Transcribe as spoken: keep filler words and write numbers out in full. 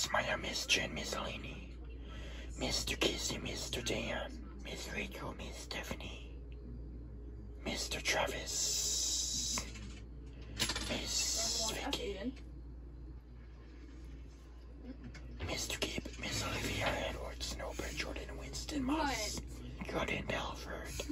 Miss Maya, Miss Jen, Miss Eleni, Mister Kissy, Mister Dan, Miss Rachel, Miss Stephanie, Mister Travis, Miss Vicky, Mister Gibb, Miss Olivia Edwards, Snowbird, Jordan Winston, Moss, Jordan Belford,